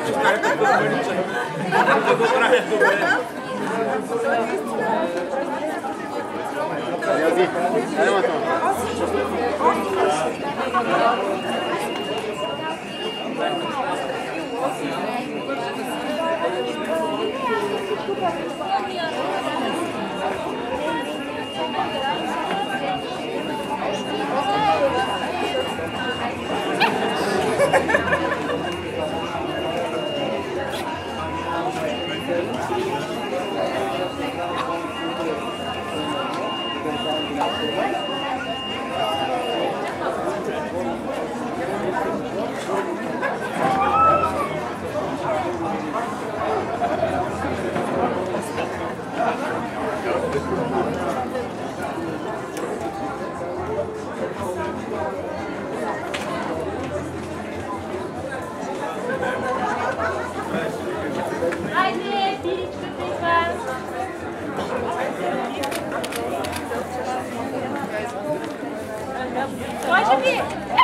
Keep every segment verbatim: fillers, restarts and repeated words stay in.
Може би!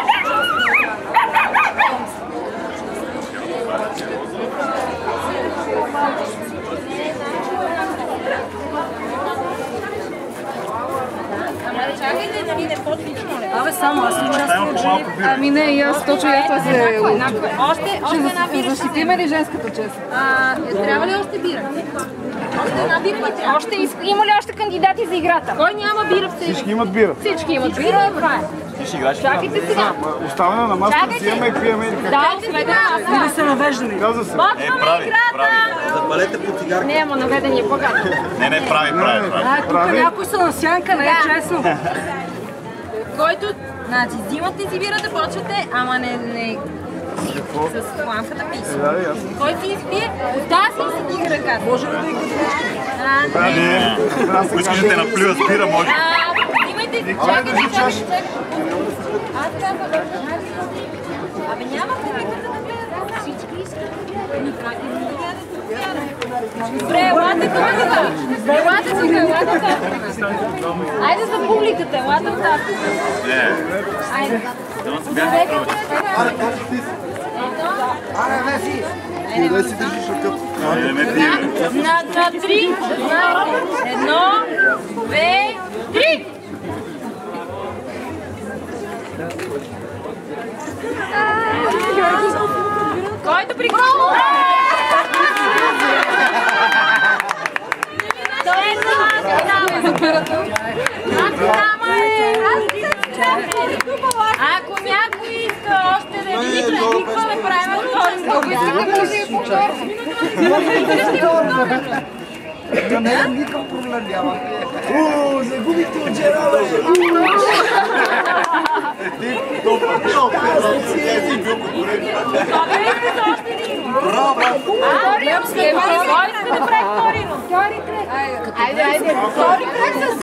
Чакайте да ви не почвите, моля. Абе, само аз участвам от жени. Ами не, и аз точно я това се... Още, още една бира. Защитиме ли женската чест? Трябва ли още бира? Още една бира ли трябва? Още, има ли още кандидати за играта? Кой няма бира в себе? Всички имат бира. Всички имат бира, това е. Чакайте сега. Оставаме на масата, взимаме и пиеме или как? Да, сега И да се навеждаме. Каза се. Почваме играта! Запалете по цигарка. Не, ама наведен е по-гадно. Не, не, прави, прави, прави. А, тук някой са на сянка, не е честно. Който, значи, взимате си бирата, почвате, ама не, не... С лампата писа. Който си изпие, оттава си си дига ръката. Може ли да и А, не. Ако искаш да те наплюя с бира, може. Взимайте си, чакайте, чакайте. Аз казвам, абе няма публиката да гледа. Всички искат да гледат. Добре, елате тук. Елате тук, елате тук. Айде за публиката, елате от тази. Не. Айде. Аре, не си! Ти да си държиш ръката. На три, едно, две, три! Който приключи? Той е ако някой иска още да види какво да правим вторник, ако иска да може и повторник. Да не е никакъв проблем няма. Уу, загубихте от жена, бе! Ти толкова толкова си бил конкурент. Браво! Кой иска да прави вторино? Айде, айде, втори кръг с